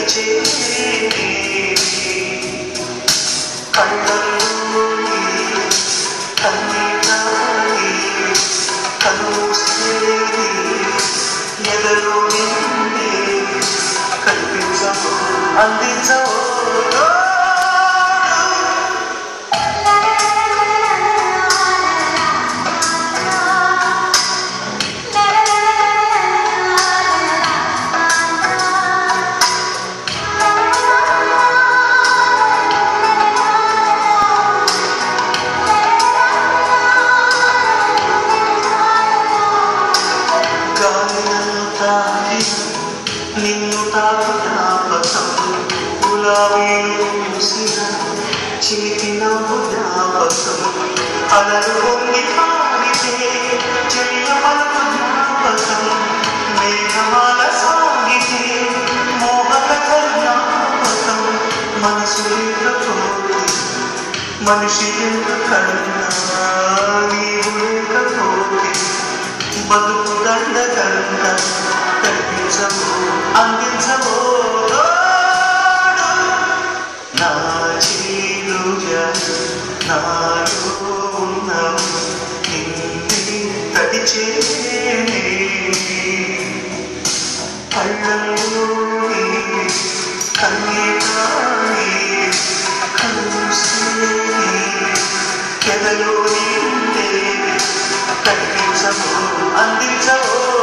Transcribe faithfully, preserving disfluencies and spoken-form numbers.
తడిచే కళ్ళలోని కన్నీటాయి కనుసేది ఎదలో నిండే కనిపించవు అందించవు నిన్ను తాకు జ్ఞాపకం గులాబీలు పూసిన చిలికి నవ్వు జ్ఞాపకం అలలు పొంగి పాడితే చెయ్య పలుకు జ్ఞాపకం మేఘమాల సాగితే మోహకథ జ్ఞాపకం మనసు లేకపోతే మనిషి ఎందుకన్నా నీవు లేకపోతే బతుకు దండగంట కనిపించవు అందించవు నా చీలుగా నాలో ఉన్నావు నిన్నే తడిచే కళ్ళలోని కన్నీటాయి కనుసేది ఎదలో నిండే కనిపించవు అందించవు